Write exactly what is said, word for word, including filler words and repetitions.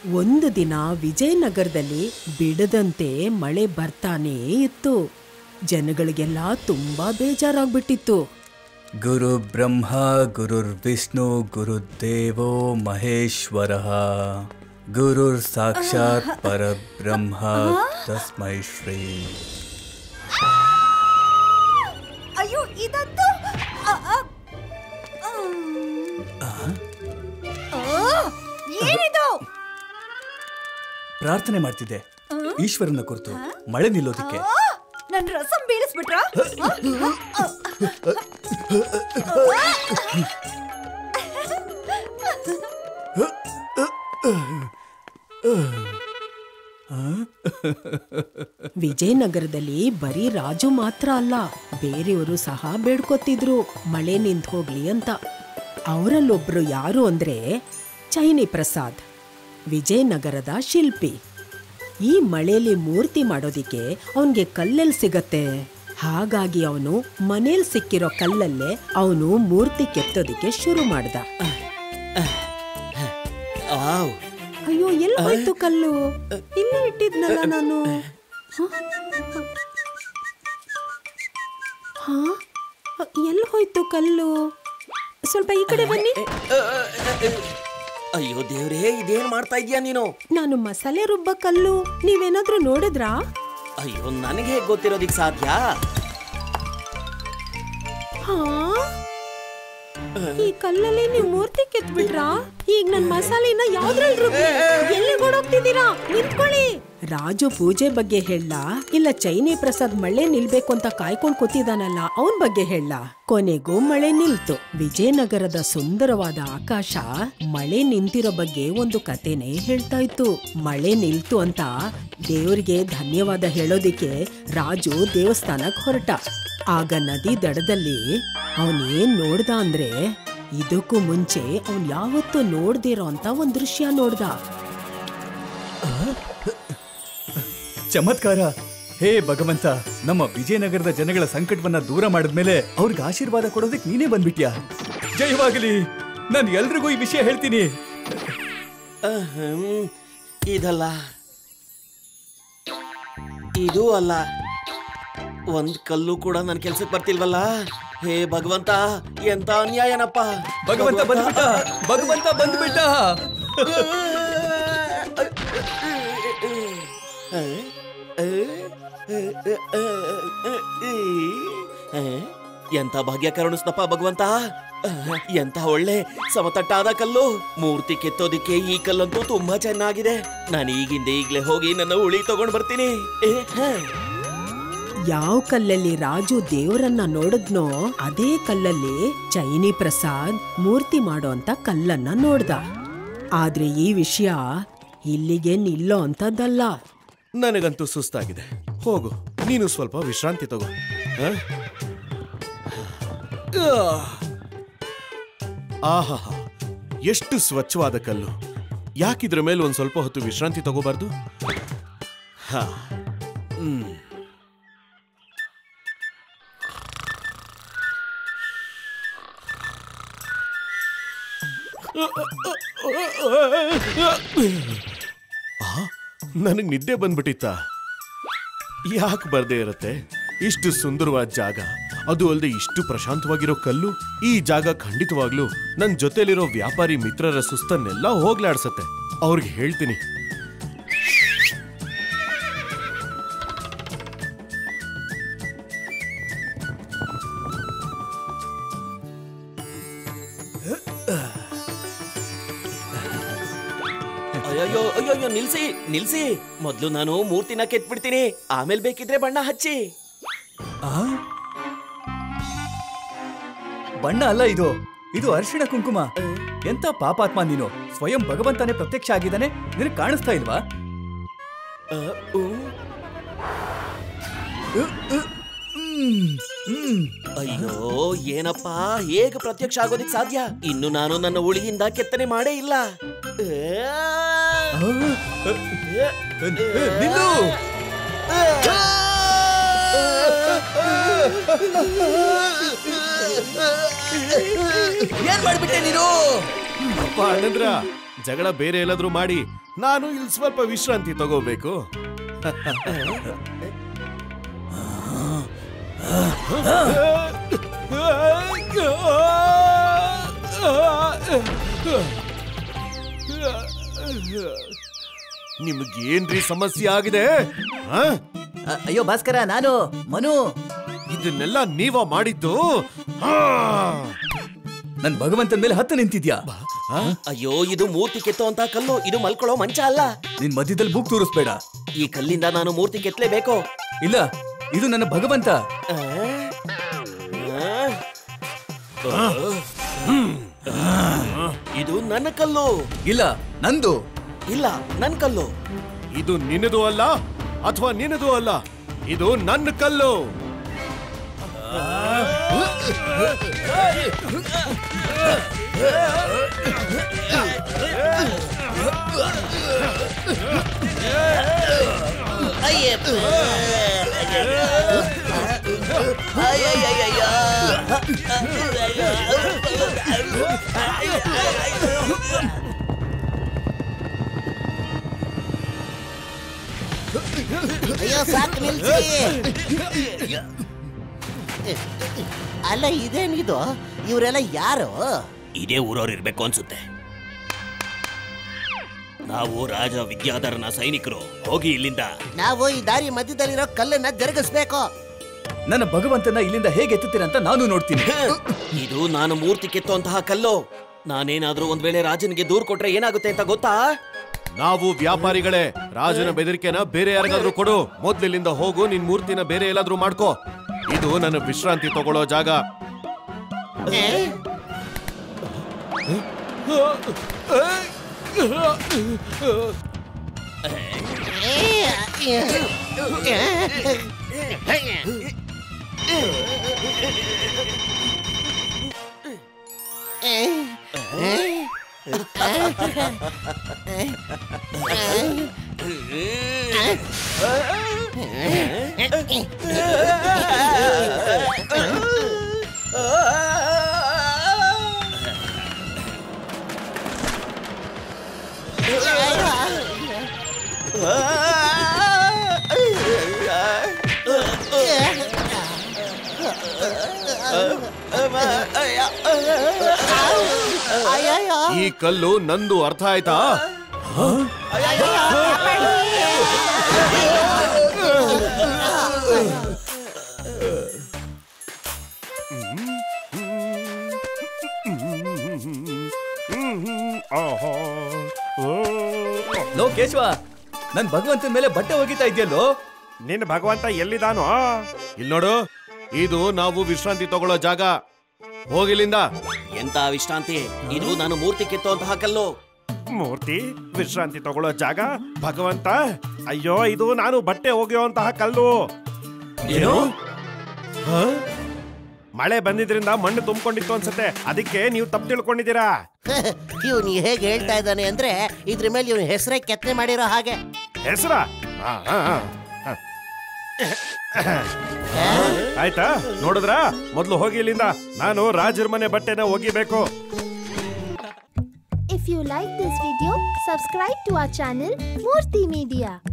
ಒಂದು ದಿನ ವಿಜಯನಗರದಲ್ಲಿ ಬಿಡದಂತೆ ಮಳೆ ಬರ್ತಾನೇ ಇತ್ತು. ಜನಗಳಿಗೆಲ್ಲ ತುಂಬಾ ಬೇಜಾರಾಗ್ಬಿಟ್ಟಿತ್ತು. ಗುರು ಬ್ರಹ್ಮ ಗುರುರ್ ವಿಷ್ಣು ಗುರುದೇವೋ ಮಹೇಶ್ವರ ಗುರುರ್ ಸಾಕ್ಷಾತ್ ಪರಬ್ರಹ್ಮ ತಸ್ಮೈ ಶ್ರೀ. ಅಯ್ಯೋ ಇದಂತೂ ಏನಿದು? ಪ್ರಾರ್ಥನೆ ಮಾಡ್ತಿದ್ದೆ ಈಶ್ವರನ ಕುರಿತು ಮಳೆ ನಿಲ್ಲೋದಕ್ಕೆ. ನನ್ ರಸಂ ಬೀಳಿಸ್ಬಿಟ್ರ? ವಿಜಯನಗರದಲ್ಲಿ ಬರೀ ರಾಜು ಮಾತ್ರ ಅಲ್ಲ, ಬೇರೆಯವರು ಸಹ ಬೇಡ್ಕೊತಿದ್ರು ಮಳೆ ನಿಂತು ಹೋಗ್ಲಿ ಅಂತ. ಅವರಲ್ಲೊಬ್ರು ಯಾರು ಅಂದ್ರೆ ಚೈನಿ ಪ್ರಸಾದ್, ವಿಜಯನಗರದ ಶಿಲ್ಪಿ. ಈ ಮಳೆಯಲ್ಲಿ ಮೂರ್ತಿ ಮಾಡೋದಿಕ್ಕೆ ಅವನ್ಗೆ ಕಲ್ಲೆಲ್ಲಿ ಸಿಗತ್ತೆ? ಹಾಗಾಗಿ ಅವನು ಮನೇಲಿ ಸಿಕ್ಕಿರೋ ಕಲ್ಲಲ್ಲೇ ಅವನು ಮೂರ್ತಿ ಕೆತ್ತೋದಿಕ್ಕೆ ಶುರು ಮಾಡ್ದ. ಅಯ್ಯೋ, ಎಲ್ಲಿ ಹೋಯ್ತು ಕಲ್ಲು? ಇಲ್ಲೇ ಇಟ್ಟಿದ್ನಲ್ಲ ನಾನು. ಹಾ, ಎಲ್ಲಿ ಹೋಯ್ತು ಕಲ್ಲು? ಸ್ವಲ್ಪ ಈ ಕಡೆ ಬನ್ನಿ. ಅಯ್ಯೋ ದೇವ್ರೇ, ಇದೇನ್ ಮಾಡ್ತಾ ಇದೀಯ ನೀನು? ನಾನು ಮಸಾಲೆ ರುಬ್ಬ ಕಲ್ಲು. ನೀವೇನಾದ್ರೂ ನೋಡಿದ್ರಾ? ಅಯ್ಯೋ, ನನಗೆ ಹೇಗೆ ಗೊತ್ತಿರೋದಿಕ್ ಸಾಧ್ಯ? ಹಾ, ಈ ಕಲ್ಲಲ್ಲಿ ನೀವು ಮೂರ್ತಿ ಕೆತ್ಬಿಟ್ರಾ? ಈಗ ನನ್ ಮಸಾಲೆನ ಯಾವ್ದ್ರಲ್ಲಿ ರುಬ್ಬಿ? ಎಲ್ಲಿ ಓಡೋಗ್ತಿದ್ದೀರಾ? ನಿಂತ್ಕೊಳ್ಳಿ. ರಾಜು ಪೂಜೆ ಬಗ್ಗೆ ಹೇಳ, ಇಲ್ಲ ಚೈನಿ ಪ್ರಸಾದ್ ಮಳೆ ನಿಲ್ಬೇಕು ಅಂತ ಕಾಯ್ಕೊಂಡ್ ಕೂತಿದಾನಲ್ಲ ಅವನ್ ಬಗ್ಗೆ ಹೇಳ. ಕೊನೆಗೂ ಮಳೆ ನಿಲ್ತು. ವಿಜಯನಗರದ ಸುಂದರವಾದ ಆಕಾಶ ಮಳೆ ನಿಂತಿರೋ ಬಗ್ಗೆ ಒಂದು ಕತೆನೆ ಹೇಳ್ತಾ ಇತ್ತು. ಮಳೆ ನಿಲ್ತು ಅಂತ ದೇವ್ರಿಗೆ ಧನ್ಯವಾದ ಹೇಳೋದಿಕ್ಕೆ ರಾಜು ದೇವಸ್ಥಾನಕ್ ಹೊರಟ. ಆಗ ನದಿ ದಡದಲ್ಲಿ ಅವನೇನ್ ನೋಡ್ದ ಅಂದ್ರೆ, ಇದಕ್ಕೂ ಮುಂಚೆ ಅವನ್ ಯಾವತ್ತೂ ನೋಡ್ದಿರೋ ಅಂತ ಒಂದ್ ದೃಶ್ಯ ನೋಡ್ದ. ಚಮತ್ಕಾರ! ಹೇ ಭಗವಂತ, ನಮ್ಮ ವಿಜಯನಗರದ ಜನಗಳ ಸಂಕಟವನ್ನ ದೂರ ಮಾಡಿದ್ಮೇಲೆ ಅವ್ರಿಗೆ ಆಶೀರ್ವಾದ ಕೊಡೋದಕ್ಕೆ ನೀನೇ ಬಂದ್ಬಿಟ್ಯಾ. ಜಯವಾಗಲಿ. ನಾನು ಎಲ್ರಿಗೂ ಈ ವಿಷಯ ಹೇಳ್ತೀನಿ. ಇದಲ್ಲ, ಇದು ಅಲ್ಲ, ಒಂದ್ ಕಲ್ಲು ಕೂಡ ನನ್ ಕೆಲ್ಸಕ್ಕೆ ಬರ್ತಿಲ್ವಲ್ಲ. ಹೇ ಭಗವಂತ, ಎಂತ ಅನ್ಯಾಯನಪ್ಪ. ಭಗವಂತ ಬಂದ್ಬಿಟ್ಟ, ಭಗವಂತ ಬಂದ್ಬಿಟ್ಟ. ಎಂತ ಭಾಗ್ಯ ಕರುಣಿಸ್ನಪ್ಪ ಭಗವಂತ. ಎಂತ ಒಳ್ಳೆ ಸಮತಟ್ಟಾದ ಕಲ್ಲು. ಮೂರ್ತಿ ಕೆತ್ತೋದಿಕ್ಕೆ ಈ ಕಲ್ಲಂತೂ ತುಂಬಾ ಚೆನ್ನಾಗಿದೆ. ನಾನು ಈಗಿಂದ ಈಗ್ಲೇ ಹೋಗಿ ನನ್ನ ಉಳಿ ತಗೊಂಡ್ ಬರ್ತೀನಿ. ಯಾವ ಕಲ್ಲಲ್ಲಿ ರಾಜು ದೇವರನ್ನ ನೋಡಿದ್ನೋ ಅದೇ ಕಲ್ಲಲ್ಲಿ ಚೈನಿ ಪ್ರಸಾದ್ ಮೂರ್ತಿ ಮಾಡೋ ಅಂತ ಕಲ್ಲನ್ನ ನೋಡ್ದ. ಆದ್ರೆ ಈ ವಿಷಯ ಇಲ್ಲಿಗೆ ನಿಲ್ಲೋ ಅಂತದ್ದಲ್ಲ. ನನಗಂತೂ ಸುಸ್ತಾಗಿದೆ. ಹೋಗು, ನೀನು ಸ್ವಲ್ಪ ವಿಶ್ರಾಂತಿ ತಗೋ. ಆಹಾ, ಎಷ್ಟು ಸ್ವಚ್ಛವಾದ ಕಲ್ಲು. ಯಾಕಿದ್ರ ಮೇಲೆ ಒಂದ್ ಸ್ವಲ್ಪ ಹೊತ್ತು ವಿಶ್ರಾಂತಿ ತಗೋಬಾರ್ದು? ಹಾ, ಹ್ಮ್ ನನಗ್ ನಿದ್ದೆ ಬಂದ್ಬಿಟ್ಟಿತ್ತ. ಯಾಕೆ ಬರ್ದೇ ಇರತ್ತೆ? ಇಷ್ಟು ಸುಂದರವಾದ ಜಾಗ, ಅದು ಅಲ್ಲದೆ ಇಷ್ಟು ಪ್ರಶಾಂತವಾಗಿರೋ ಕಲ್ಲು. ಈ ಜಾಗ ಖಂಡಿತವಾಗ್ಲೂ ನನ್ ಜೊತೆಲಿರೋ ವ್ಯಾಪಾರಿ ಮಿತ್ರರ ಸುಸ್ತನ್ನೆಲ್ಲ ಹೋಗ್ಲಾಡ್ಸತ್ತೆ. ಅವ್ರಿಗೆ ಹೇಳ್ತೀನಿ. ಅಯ್ಯೋ ಅಯ್ಯೋ, ನಿಲ್ಸಿ ನಿಲ್ಸಿ. ಮೊದ್ಲು ನಾನು ಮೂರ್ತಿನ ಕೆತ್ಬಿಡ್ತೀನಿ, ಆಮೇಲೆ ಬೇಕಿದ್ರೆ ಬಣ್ಣ ಹಚ್ಚಿ. ಬಣ್ಣ ಅಲ್ಲ ಇದು, ಇದು ಅರಿಶಿಣ ಕುಂಕುಮ. ಎಂತ ಪಾಪಾತ್ಮ ನೀನು. ಸ್ವಯಂ ಭಗವಂತನೇ ಪ್ರತ್ಯಕ್ಷ ಆಗಿದ್ದಾನೆ, ನಿನಗೆ ಕಾಣಿಸ್ತಾ ಇಲ್ವಾ? ಅಯ್ಯೋ ಏನಪ್ಪ, ಹೇಗೆ ಪ್ರತ್ಯಕ್ಷ ಆಗೋದಿಕ್ ಸಾಧ್ಯ? ಇನ್ನು ನಾನು ನನ್ನ ಉಳಿಯಿಂದ ಕೆತ್ತನೆ ಮಾಡೇ ಇಲ್ಲ. ಏನ್ ಮಾಡ್ಬಿಟ್ಟೆ ನೀನು? ಅಪ್ಪ ಅಣ್ಣಂದ್ರ, ಜಗಳ ಬೇರೆ ಎಲ್ಲಾದ್ರೂ ಮಾಡಿ ನಾನು ಇಲ್ಲಿ ಸ್ವಲ್ಪ ವಿಶ್ರಾಂತಿ ತಗೋಬೇಕು. ನಿಮ್ಗೇನ್ರಿ ಸಮಸ್ಯೆ ಆಗಿದೆ? ಅಯ್ಯೋ ಭಾಸ್ಕರ, ನಾನು ಮನು. ಇದನ್ನೆಲ್ಲ ನೀವ ಮಾಡಿದ್ದು? ನನ್ ಭಗವಂತನ ಮೇಲೆ ಹತ್ತು ನಿಂತಿದ್ಯಾ? ಅಯ್ಯೋ, ಇದು ಮೂರ್ತಿ ಕೆತ್ತೋ ಅಂತ ಕಲ್ಲು, ಇದು ಮಲ್ಕೊಳ್ಳೋ ಮಂಚ ಅಲ್ಲ. ನಿನ್ ಮಧ್ಯದಲ್ಲಿ ಬುಕ್ ತೋರಿಸ್ಬೇಡ. ಈ ಕಲ್ಲಿಂದ ನಾನು ಮೂರ್ತಿ ಕೆತ್ತಲೇಬೇಕು. ಇಲ್ಲ, ಇದು ನನ್ನ ಭಗವಂತ. ಇದು ನನ್ನ ಕಲ್ಲು. ಇಲ್ಲ, ನಂದು. ಇಲ್ಲ, ನನ್ ಕಲ್ಲು. ಇದು ನಿನ್ನದು ಅಲ್ಲ ಅಥವಾ ನಿನ್ನದು ಅಲ್ಲ, ಇದು ನನ್ನ ಕಲ್ಲು. ಅಯ್ಯೋ ಸಾಕು ನಿಲ್ಸಿ. ಅಲ್ಲ ಇದೇನಿದು? ಇವರೆಲ್ಲ ಯಾರು? ಇದೇ ಊರವ್ರು ಇರ್ಬೇಕು ಅನ್ಸುತ್ತೆ. ನಾವು ರಾಜ ವಿದ್ಯಾಧರನ ಸೈನಿಕರು. ಹೋಗಿ ಇಲ್ಲಿಂದ. ನಾವು ಈ ದಾರಿ ಮಧ್ಯದಲ್ಲಿರೋ ಕಲ್ಲನ್ನ ಜರುಗಿಸ್ಬೇಕು. ನನ್ನ ಭಗವಂತನ ಇಲ್ಲಿಂದ ಹೇಗೆ ಎತ್ತುತ್ತೀರ ಅಂತ ನಾನು ನೋಡ್ತೀನಿ. ಇದು ನಾನು ಮೂರ್ತಿ ಕೆತ್ತುವಂತಹ ಕಲ್ಲು. ನಾನೇನಾದ್ರೂ ಒಂದ್ ವೇಳೆ ರಾಜನಿಗೆ ದೂರ್ ಕೊಟ್ರೆ ಏನಾಗುತ್ತೆ ಅಂತ ಗೊತ್ತಾ? ನಾವು ವ್ಯಾಪಾರಿಗಳೇ. ರಾಜನ ಬೆದರಿಕೆನ ಬೇರೆ ಯಾರಿಗಾದ್ರೂ ಕೊಡು. ಮೊದ್ಲಿಲ್ಲಿಂದ ಹೋಗು, ನಿನ್ ಮೂರ್ತಿನ ಬೇರೆ ಎಲ್ಲಾದ್ರೂ ಮಾಡ್ಕೋ. ಇದು ನನ್ನ ವಿಶ್ರಾಂತಿ ತಗೊಳ್ಳೋ ಜಾಗ. ಈ ಕಲ್ಲು ನಂದು, ಅರ್ಥ ಆಯ್ತಾ? ಲೋ ಕೇಶವ, ನನ್ ಭಗವಂತನ ಮೇಲೆ ಬಟ್ಟೆ ಒಗಿತಾ ಇದೆಯಲ್ಲೋ? ನಿನ್ನ ಭಗವಂತ ಎಲ್ಲಿದಾನೋ? ಇಲ್ಲಿ ನೋಡು, ಇದು ನಾವು ವಿಶ್ರಾಂತಿ ತಗೊಳ್ಳೋ ಜಾಗ. ಹೋಗಿಲ್ಲಿಂದ. ಎಂತ ವಿಶ್ರಾಂತಿ? ಇದು ನಾನು ಮೂರ್ತಿ ಕೆತ್ತುವಂತಹ ಕಲ್ಲು. ಮೂರ್ತಿ ವಿಶ್ರಾಂತಿ ತಗೊಳ್ಳೋ ಜಾಗ? ಭಗವಂತ, ಅಯ್ಯೋ, ಇದು ನಾನು ಬಟ್ಟೆ ಒಗೆಯುವಂತಹ ಕಲ್ಲು. ಏನು? ಮಳೆ ಬಂದಿದ್ರಿಂದ ಮಣ್ಣು ತುಂಬಿಕೊಂಡಿತ್ತು ಅನ್ಸುತ್ತೆ, ಅದಕ್ಕೆ ನೀವು ತಪ್ಪು ತಿಳ್ಕೊಂಡಿದ್ದೀರಾ. ಇವನು ಹೇಗೆ ಹೇಳ್ತಾ ಇದ್ದಾನೆ ಅಂದ್ರೆ ಇದ್ರ ಮೇಲೆ ಇವನ್ ಹೆಸರೇ ಕೆತ್ತನೆ ಮಾಡಿರೋ ಹಾಗೆ. ಹೆಸರ? ಆಯ್ತಾ, ನೋಡಿದ್ರ? ಮೊದ್ಲು ಹೋಗಿ ಇಲ್ಲಿಂದ. ನಾನು ರಾಜರ ಮನೆ ಬಟ್ಟೆನ ಒಗಿಬೇಕು. If you like this video, subscribe to our channel Murty Media.